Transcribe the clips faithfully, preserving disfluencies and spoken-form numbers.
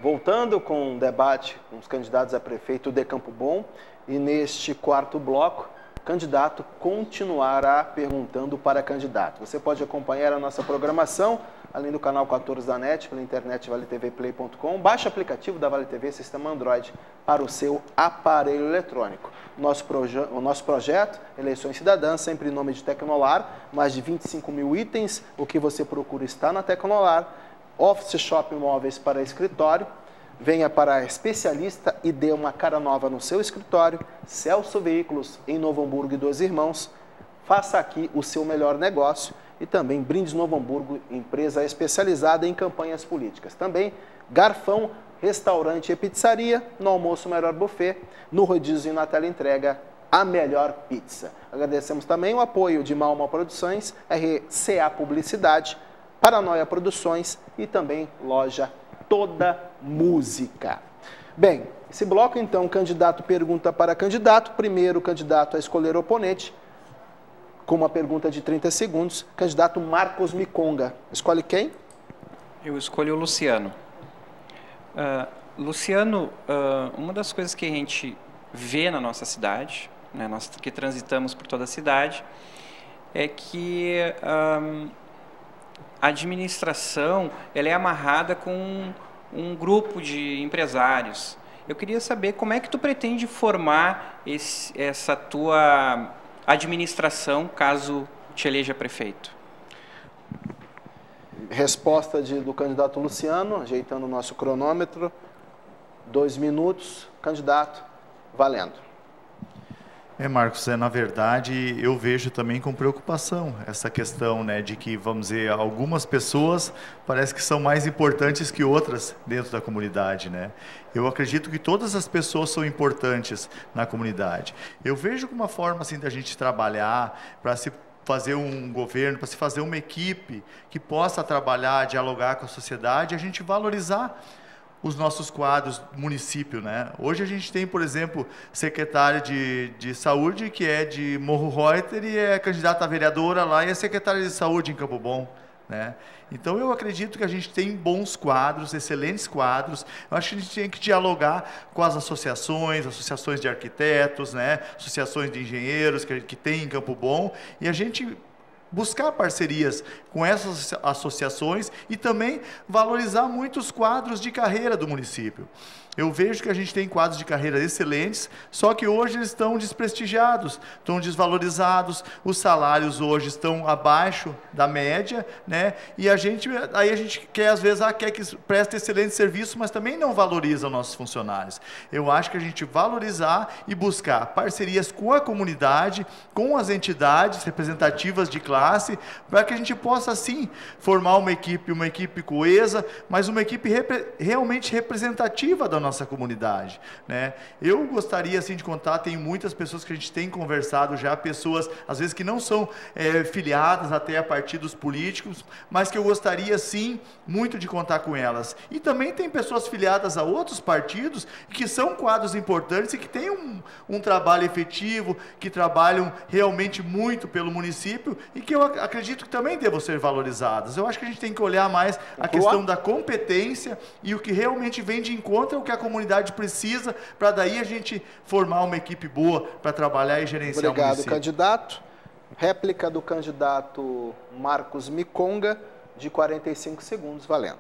voltando com um debate com os candidatos a prefeito de Campo Bom, e neste quarto bloco, candidato continuará perguntando para candidato. Você pode acompanhar a nossa programação, além do canal quatorze da NET, pela internet vale t v play ponto com. Baixe o aplicativo da Vale T V, sistema Android, para o seu aparelho eletrônico. Nosso, proje o nosso projeto, Eleições Cidadãs, sempre em nome de Tecnolar, mais de vinte e cinco mil itens, o que você procura está na Tecnolar. Office Shop Móveis para escritório. Venha para a especialista e dê uma cara nova no seu escritório. Celso Veículos, em Novo Hamburgo e Dois Irmãos. Faça aqui o seu melhor negócio. E também Brindes Novo Hamburgo, empresa especializada em campanhas políticas. Também Garfão, restaurante e pizzaria, no almoço melhor buffet, no rodízio e na tela entrega, a melhor pizza. Agradecemos também o apoio de Malma Produções, R C A Publicidade, Paranoia Produções e também loja Toda Música. Bem, esse bloco então, candidato pergunta para candidato. Primeiro candidato a escolher o oponente, com uma pergunta de trinta segundos. Candidato Marcos Miconga. Escolhe quem? Eu escolho o Luciano. Uh, Luciano, uh, uma das coisas que a gente vê na nossa cidade, né, nós que transitamos por toda a cidade, é que um, a administração ela é amarrada com um, um grupo de empresários. Eu queria saber como é que tu pretende formar esse, essa tua administração caso te eleja prefeito. Resposta de, do candidato Luciano, ajeitando o nosso cronômetro. Dois minutos, candidato, valendo. É, Marcos, é, na verdade, eu vejo também com preocupação essa questão, né, de que, vamos dizer, algumas pessoas parece que são mais importantes que outras dentro da comunidade, né? Eu acredito que todas as pessoas são importantes na comunidade. Eu vejo como uma forma, assim, da gente trabalhar para se fazer um governo, para se fazer uma equipe que possa trabalhar, dialogar com a sociedade, a gente valorizar os nossos quadros do município, né? Hoje a gente tem, por exemplo, secretária de, de saúde, que é de Morro Reuter e é candidata a vereadora lá e é secretária de saúde em Campo Bom, né? Então eu acredito que a gente tem bons quadros, excelentes quadros. Eu acho que a gente tem que dialogar com as associações, associações de arquitetos, né? Associações de engenheiros que, que tem em Campo Bom, e a gente buscar parcerias com essas associações e também valorizar muitos quadros de carreira do município. Eu vejo que a gente tem quadros de carreira excelentes, só que hoje eles estão desprestigiados, estão desvalorizados, os salários hoje estão abaixo da média, né? E a gente, aí a gente quer, às vezes, ah, quer que preste excelente serviço, mas também não valoriza os nossos funcionários. Eu acho que a gente valorizar e buscar parcerias com a comunidade, com as entidades representativas de classe, para que a gente possa, assim, formar uma equipe, uma equipe coesa, mas uma equipe repre- realmente representativa da nossa comunidade, né? Eu gostaria, assim, de contar, tem muitas pessoas que a gente tem conversado já, pessoas, às vezes, que não são é, filiadas até a partidos políticos, mas que eu gostaria, sim, muito de contar com elas. E também tem pessoas filiadas a outros partidos, que são quadros importantes e que têm um, um trabalho efetivo, que trabalham realmente muito pelo município e que eu acredito que também devam ser valorizadas. Eu acho que a gente tem que olhar mais a questão da competência e o que realmente vem de encontro é o que a comunidade precisa, para daí a gente formar uma equipe boa para trabalhar e gerenciar Obrigado, o município. candidato. Réplica do candidato Marcos Miconga, de quarenta e cinco segundos, valendo.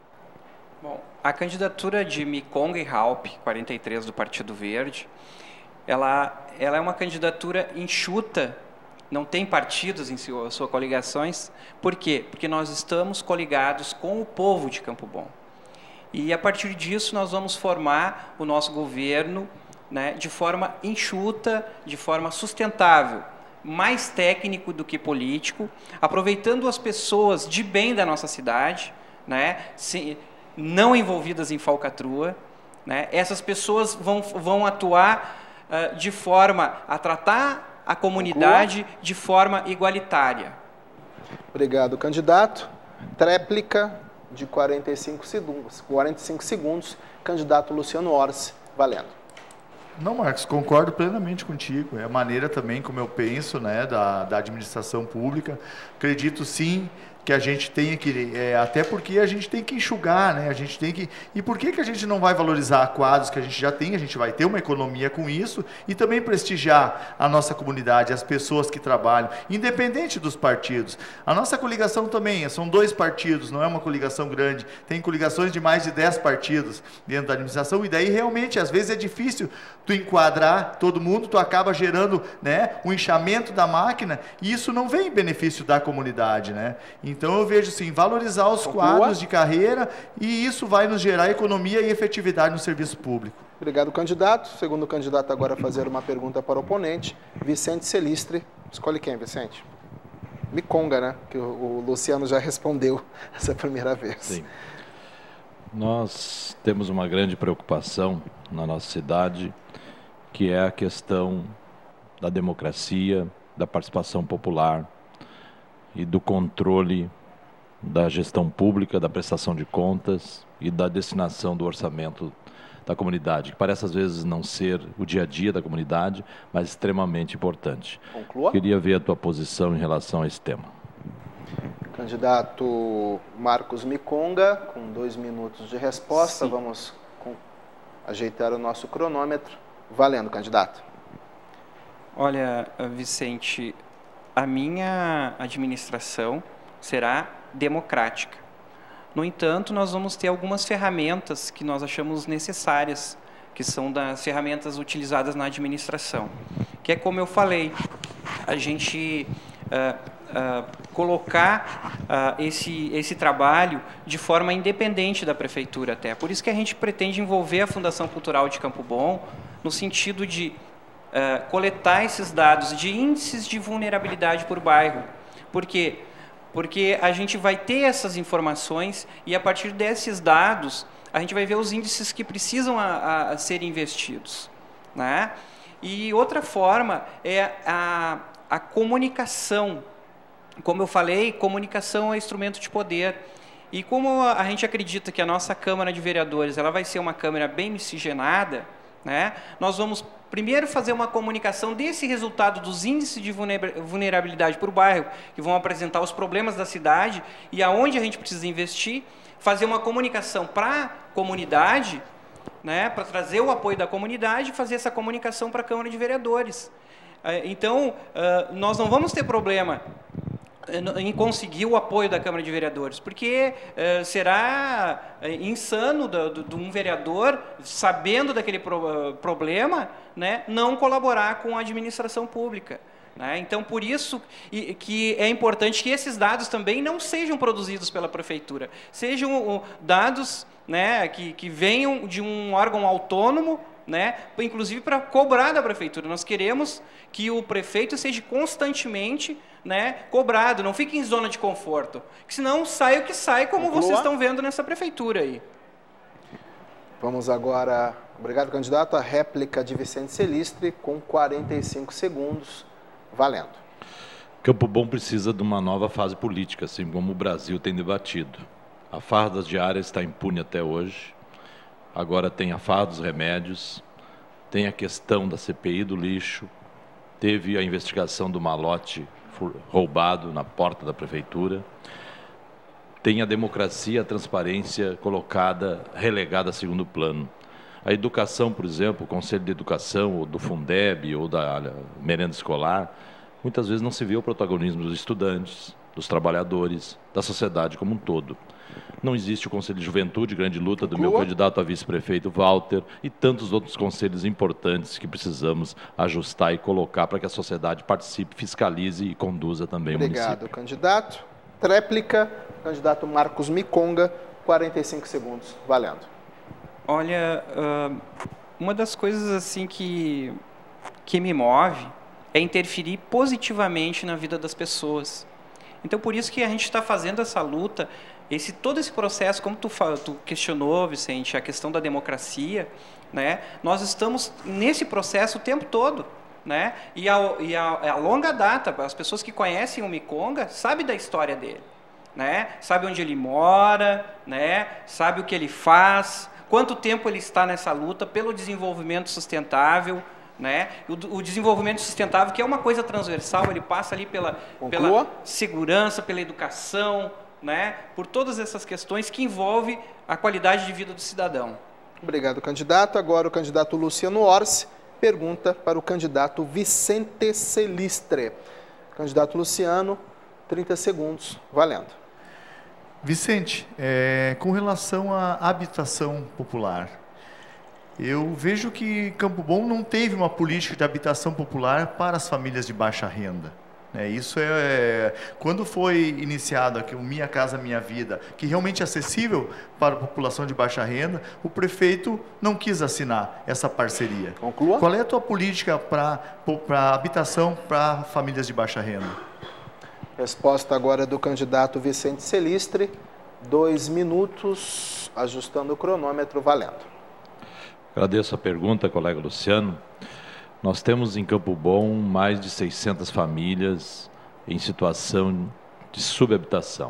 Bom, a candidatura de Miconga e Halp, quarenta e três do Partido Verde, ela, ela é uma candidatura enxuta, não tem partidos em sua, suas coligações. Por quê? Porque nós estamos coligados com o povo de Campo Bom. E, a partir disso, nós vamos formar o nosso governo, né, de forma enxuta, de forma sustentável, mais técnico do que político, aproveitando as pessoas de bem da nossa cidade, né, se, não envolvidas em falcatrua, né. Essas pessoas vão, vão atuar uh, de forma a tratar a comunidade Conclua. de forma igualitária. Obrigado, candidato. Tréplica de quarenta e cinco segundos, quarenta e cinco segundos, candidato Luciano Orsi, valendo. Não, Marcos, concordo plenamente contigo. É a maneira também como eu penso, né, da, da administração pública. Acredito, sim, que a gente tenha que, é, até porque a gente tem que enxugar, né? A gente tem que, e por que que a gente não vai valorizar quadros que a gente já tem? A gente vai ter uma economia com isso e também prestigiar a nossa comunidade, as pessoas que trabalham, independente dos partidos. A nossa coligação também, são dois partidos, não é uma coligação grande, tem coligações de mais de dez partidos dentro da administração, e daí realmente, às vezes é difícil tu enquadrar todo mundo, tu acaba gerando, né, um inchamento da máquina, e isso não vem em benefício da comunidade, né? Então eu vejo assim, valorizar os quadros de carreira, e isso vai nos gerar economia e efetividade no serviço público. Obrigado, candidato. Segundo candidato agora a fazer uma pergunta para o oponente, Vicente Celistre. Escolhe quem, Vicente? Miconga, né? Que o, o Luciano já respondeu essa primeira vez. Sim. Nós temos uma grande preocupação na nossa cidade, que é a questão da democracia, da participação popular e do controle da gestão pública, da prestação de contas e da destinação do orçamento da comunidade, que parece às vezes não ser o dia a dia da comunidade, mas extremamente importante. Conclua. Queria ver a tua posição em relação a esse tema. Candidato Marcos Miconga, com dois minutos de resposta. Sim. Vamos com... ajeitar o nosso cronômetro. Valendo, candidato. Olha, Vicente, a minha administração será democrática. No entanto, nós vamos ter algumas ferramentas que nós achamos necessárias, que são das ferramentas utilizadas na administração. Que é como eu falei, a gente uh, uh, colocar uh, esse, esse trabalho de forma independente da prefeitura até. Por isso que a gente pretende envolver a Fundação Cultural de Campo Bom, no sentido de uh, coletar esses dados de índices de vulnerabilidade por bairro. Por quê? Porque a gente vai ter essas informações e, a partir desses dados, a gente vai ver os índices que precisam a, a ser investidos, né? E outra forma é a, a comunicação. Como eu falei, comunicação é instrumento de poder. E como a gente acredita que a nossa Câmara de Vereadores ela vai ser uma Câmara bem miscigenada, né? Nós vamos primeiro fazer uma comunicação desse resultado dos índices de vulnerabilidade por bairro, que vão apresentar os problemas da cidade e aonde a gente precisa investir, fazer uma comunicação para a comunidade, né, para trazer o apoio da comunidade e fazer essa comunicação para a Câmara de Vereadores. Então, nós não vamos ter problema em conseguir o apoio da Câmara de Vereadores, porque uh, será insano de, de um vereador, sabendo daquele pro, uh, problema, né, não colaborar com a administração pública. Né? Então, por isso e, que é importante que esses dados também não sejam produzidos pela Prefeitura, sejam uh, dados, né, que, que venham de um órgão autônomo, né, inclusive para cobrar da Prefeitura. Nós queremos que o prefeito seja constantemente, né, cobrado, não fique em zona de conforto, que senão sai o que sai, como Conclua. Vocês estão vendo nessa prefeitura aí. Vamos agora, obrigado, candidato, a réplica de Vicente Celistre, com quarenta e cinco segundos, valendo. Campo Bom precisa de uma nova fase política, assim como o Brasil tem debatido. A farda diária está impune até hoje, agora tem a farda dos remédios, tem a questão da C P I do lixo, teve a investigação do malote roubado na porta da prefeitura, tem a democracia, a transparência colocada, relegada a segundo plano. A educação, por exemplo, o Conselho de Educação, ou do Fundeb, ou da merenda escolar, muitas vezes não se vê o protagonismo dos estudantes, dos trabalhadores, da sociedade como um todo. Não existe o Conselho de Juventude, grande luta do meu candidato a vice-prefeito Walter, e tantos outros conselhos importantes que precisamos ajustar e colocar para que a sociedade participe, fiscalize e conduza também Obrigado, o município. Obrigado, candidato. Tréplica, candidato Marcos Miconga, quarenta e cinco segundos, valendo. Olha, uma das coisas assim que, que me move é interferir positivamente na vida das pessoas. Então, por isso que a gente está fazendo essa luta. Esse, todo esse processo, como tu, tu questionou, Vicente, a questão da democracia, né? Nós estamos nesse processo o tempo todo, né? E, a, e a, a longa data, as pessoas que conhecem o Miconga sabem da história dele, né? Sabe onde ele mora, né? Sabe o que ele faz, quanto tempo ele está nessa luta pelo desenvolvimento sustentável, né? O, o desenvolvimento sustentável, que é uma coisa transversal, ele passa ali pela, pela segurança, pela educação, né? Por todas essas questões que envolvem a qualidade de vida do cidadão. Obrigado, candidato. Agora o candidato Luciano Orsi pergunta para o candidato Vicente Celistre. Candidato Luciano, trinta segundos, valendo. Vicente, é, com relação à habitação popular, eu vejo que Campo Bom não teve uma política de habitação popular para as famílias de baixa renda. É, isso é, quando foi iniciado aqui o Minha Casa Minha Vida, que realmente é acessível para a população de baixa renda, o prefeito não quis assinar essa parceria. Conclua. Qual é a tua política para para habitação para famílias de baixa renda? Resposta agora do candidato Vicente Celistre, dois minutos, ajustando o cronômetro, valendo. Agradeço a pergunta, colega Luciano. Nós temos em Campo Bom mais de seiscentas famílias em situação de subhabitação,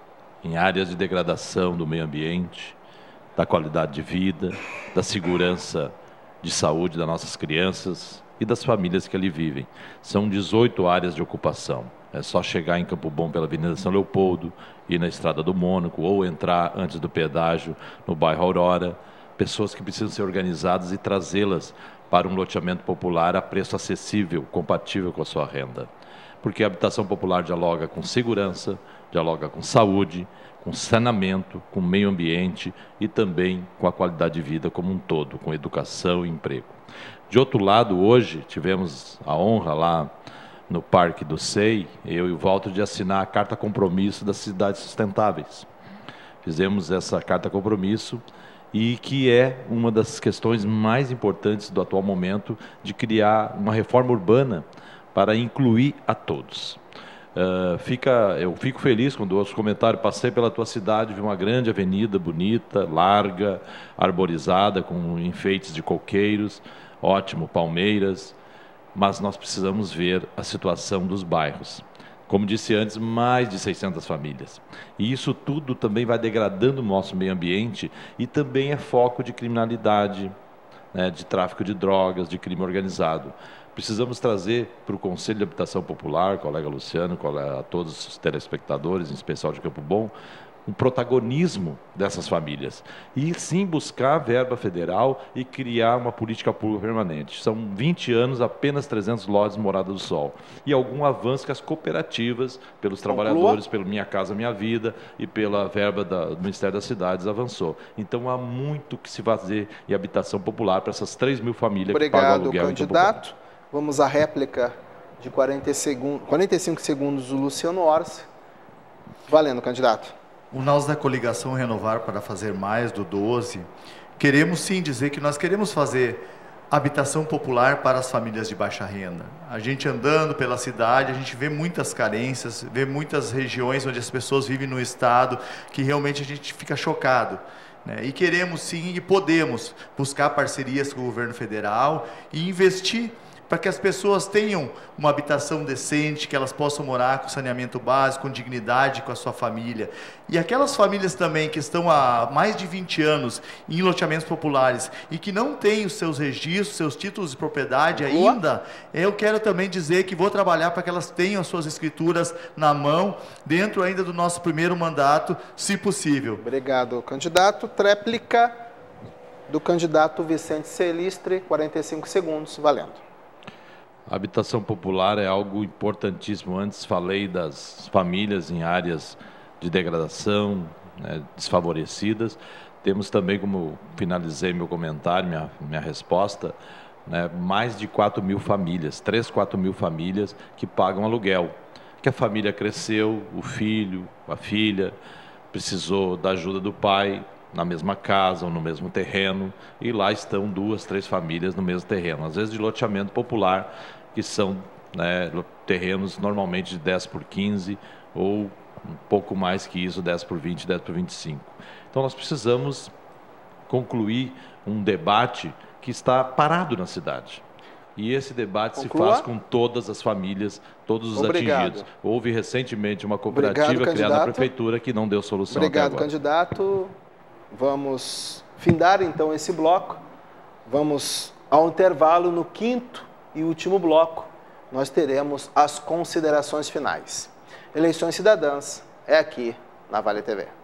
em áreas de degradação do meio ambiente, da qualidade de vida, da segurança de saúde das nossas crianças e das famílias que ali vivem. São dezoito áreas de ocupação. É só chegar em Campo Bom pela Avenida São Leopoldo, ir na Estrada do Mônaco ou entrar antes do pedágio no bairro Aurora. Pessoas que precisam ser organizadas e trazê-las para um loteamento popular a preço acessível, compatível com a sua renda. Porque a habitação popular dialoga com segurança, dialoga com saúde, com saneamento, com meio ambiente e também com a qualidade de vida como um todo, com educação e emprego. De outro lado, hoje tivemos a honra lá no Parque do S E I, eu e o Walter, de assinar a Carta Compromisso das Cidades Sustentáveis. Fizemos essa Carta Compromisso e que é uma das questões mais importantes do atual momento de criar uma reforma urbana para incluir a todos. Uh, fica, eu fico feliz quando ouço comentário, passei pela tua cidade, vi uma grande avenida bonita, larga, arborizada, com enfeites de coqueiros, ótimo, palmeiras, mas nós precisamos ver a situação dos bairros. Como disse antes, mais de seiscentas famílias. E isso tudo também vai degradando o nosso meio ambiente e também é foco de criminalidade, né, de tráfico de drogas, de crime organizado. Precisamos trazer para o Conselho de Habitação Popular, colega Luciano, colega, a todos os telespectadores, em especial de Campo Bom, um protagonismo dessas famílias. E sim buscar verba federal e criar uma política pública permanente. São vinte anos, apenas trezentos lotes de Morada do Sol. E algum avanço que as cooperativas, pelos trabalhadores, pelo Minha Casa Minha Vida e pela verba da, do Ministério das Cidades avançou. Então há muito que se fazer em habitação popular para essas três mil famílias Obrigado, que pagam aluguel. Obrigado, candidato. Vamos à réplica de quarenta segundos, quarenta e cinco segundos do Luciano Orsi. Valendo, candidato. O Nós da Coligação Renovar para Fazer Mais, do doze, queremos sim dizer que nós queremos fazer habitação popular para as famílias de baixa renda. A gente andando pela cidade, a gente vê muitas carências, vê muitas regiões onde as pessoas vivem no estado que realmente a gente fica chocado. Né? E queremos sim e podemos buscar parcerias com o governo federal e investir para que as pessoas tenham uma habitação decente, que elas possam morar com saneamento básico, com dignidade com a sua família. E aquelas famílias também que estão há mais de vinte anos em loteamentos populares e que não têm os seus registros, seus títulos de propriedade ainda, eu quero também dizer que vou trabalhar para que elas tenham as suas escrituras na mão, dentro ainda do nosso primeiro mandato, se possível. Obrigado, candidato. Tréplica do candidato Vicente Celistre, quarenta e cinco segundos, valendo. A habitação popular é algo importantíssimo. Antes falei das famílias em áreas de degradação, né, desfavorecidas. Temos também, como finalizei meu comentário, minha, minha resposta, né, mais de quatro mil famílias, três, quatro mil famílias que pagam aluguel. Que a família cresceu, o filho, a filha, precisou da ajuda do pai, na mesma casa ou no mesmo terreno, e lá estão duas, três famílias no mesmo terreno, às vezes de loteamento popular, que são, né, terrenos normalmente de dez por quinze ou um pouco mais que isso, dez por vinte, dez por vinte e cinco. Então nós precisamos concluir um debate que está parado na cidade. E esse debate Conclua. se faz com todas as famílias, todos os Obrigado. atingidos. Houve recentemente uma cooperativa Obrigado, criada na prefeitura que não deu solução Obrigado, até agora. candidato. Vamos findar então esse bloco. Vamos Ao intervalo, no quinto e último bloco, nós teremos as considerações finais. Eleições Cidadãs é aqui na Vale T V.